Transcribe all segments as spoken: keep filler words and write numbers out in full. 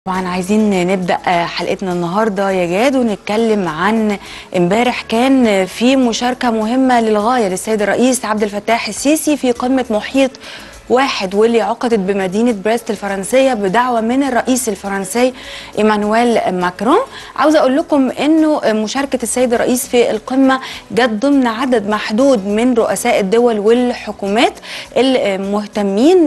طبعا عايزين نبدأ حلقتنا النهاردة يا جاد ونتكلم عن امبارح كان في مشاركة مهمة للغاية للسيد الرئيس عبد الفتاح السيسي في قمة محيط واحد واللي عقدت بمدينة بريست الفرنسية بدعوة من الرئيس الفرنسي ايمانويل ماكرون. عاوزة اقول لكم انه مشاركة السيد الرئيس في القمة جت ضمن عدد محدود من رؤساء الدول والحكومات المهتمين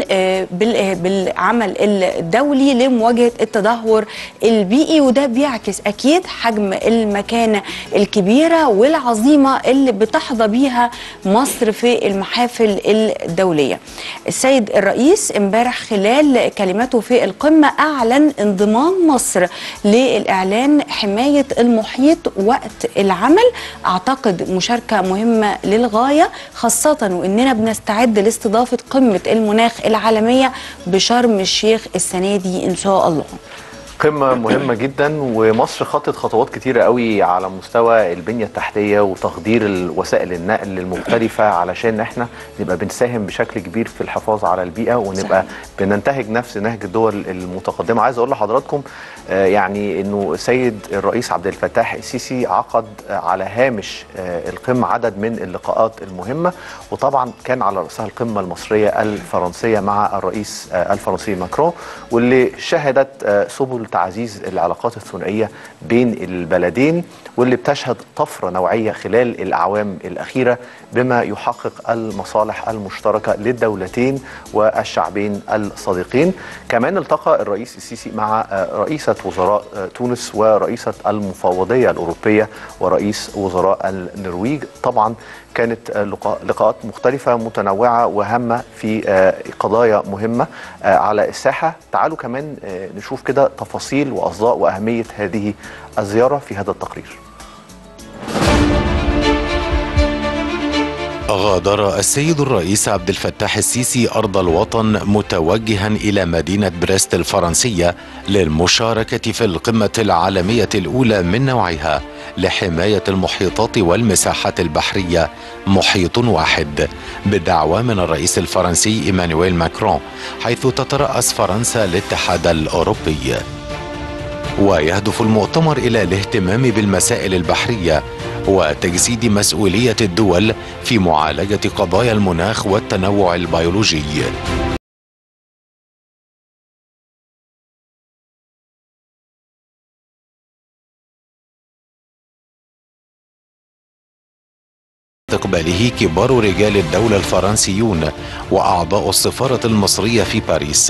بالعمل الدولي لمواجهة التدهور البيئي، وده بيعكس اكيد حجم المكانة الكبيرة والعظيمة اللي بتحظى بيها مصر في المحافل الدولية. السيد الرئيس امبارح خلال كلمته في القمة أعلن انضمام مصر للإعلان حماية المحيط وقت العمل. أعتقد مشاركة مهمة للغاية، خاصة وإننا بنستعد لاستضافة قمة المناخ العالمية بشرم الشيخ السنة دي إن شاء الله. قمة مهمة جدا، ومصر خطت خطوات كتيرة قوي على مستوى البنية التحتية وتخدير وسائل النقل المختلفة علشان احنا نبقى بنساهم بشكل كبير في الحفاظ على البيئة ونبقى صحيح. بننتهج نفس نهج الدول المتقدمة. عايز اقول لحضراتكم آه يعني انه السيد الرئيس عبد الفتاح السيسي عقد آه على هامش آه القمة عدد من اللقاءات المهمة، وطبعا كان على رأسها القمة المصرية الفرنسية مع الرئيس آه الفرنسي ماكرون، واللي شهدت آه سبل تعزيز العلاقات الثنائية بين البلدين، واللي بتشهد طفرة نوعية خلال الأعوام الأخيرة بما يحقق المصالح المشتركة للدولتين والشعبين الصديقين. كمان التقى الرئيس السيسي مع رئيسة وزراء تونس ورئيسة المفوضية الأوروبية ورئيس وزراء النرويج. طبعا كانت لقاءات مختلفة متنوعة وهامة في قضايا مهمة على الساحة. تعالوا كمان نشوف كده تفاصيل وأصداء وأهمية هذه الزيارة في هذا التقرير. غادر السيد الرئيس عبد الفتاح السيسي أرض الوطن متوجها إلى مدينة بريست الفرنسية للمشاركة في القمة العالمية الأولى من نوعها لحماية المحيطات والمساحات البحرية محيط واحد، بدعوة من الرئيس الفرنسي ايمانويل ماكرون، حيث تترأس فرنسا الاتحاد الأوروبي. ويهدف المؤتمر إلى الاهتمام بالمسائل البحرية وتجسيد مسؤولية الدول في معالجة قضايا المناخ والتنوع البيولوجي. استقباله كبار رجال الدولة الفرنسيون وأعضاء السفارة المصرية في باريس.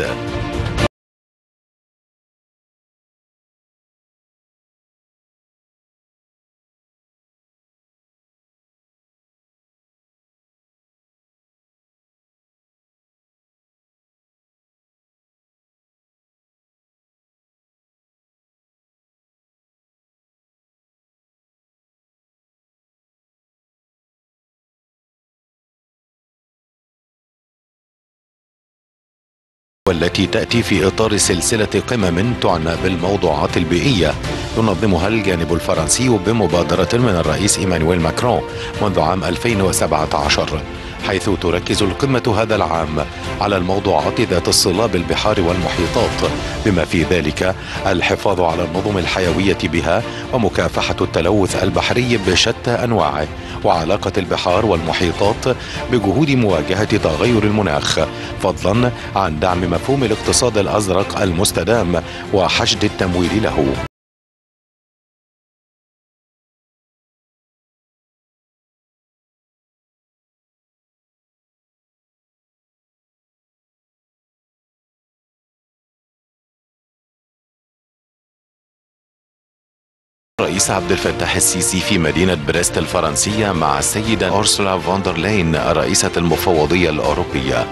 والتي تأتي في إطار سلسلة قمم تعنى بالموضوعات البيئية ينظمها الجانب الفرنسي بمبادرة من الرئيس ايمانويل ماكرون منذ عام ألفين وسبعة عشر، حيث تركز القمة هذا العام على الموضوعات ذات الصلة بالبحار والمحيطات، بما في ذلك الحفاظ على النظم الحيوية بها ومكافحة التلوث البحري بشتى أنواعه، وعلاقة البحار والمحيطات بجهود مواجهة تغير المناخ، فضلا عن دعم مفهوم الاقتصاد الأزرق المستدام وحشد التمويل له. الرئيس عبد الفتاح السيسي في مدينة بريست الفرنسية مع السيدة أورسولا فوندر لاين رئيسة المفوضية الأوروبية.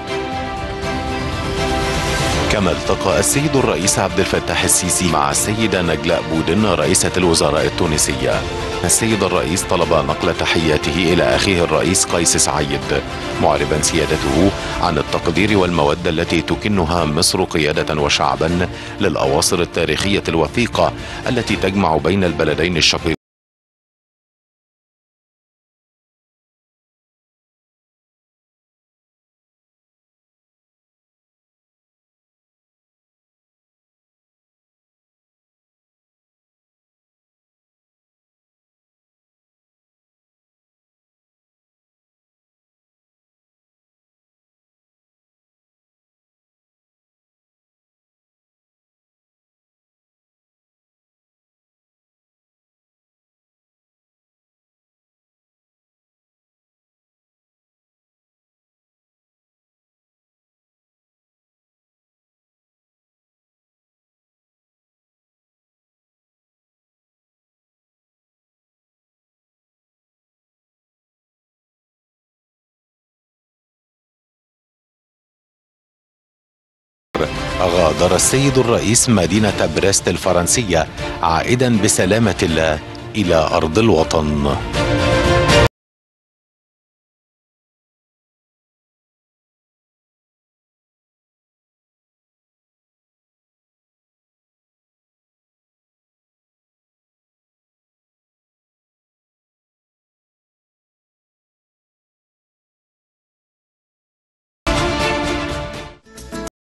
كما التقى السيد الرئيس عبد الفتاح السيسي مع السيدة نجلاء بودن رئيسة الوزراء التونسية. السيد الرئيس طلب نقل تحياته إلى أخيه الرئيس قيس سعيد، معربا سيادته عن التقدير والمودة التي تكنها مصر قيادة وشعبا للأواصر التاريخية الوثيقة التي تجمع بين البلدين الشقيقين. غادر السيد الرئيس مدينة بريست الفرنسية عائدا بسلامة الله إلى أرض الوطن.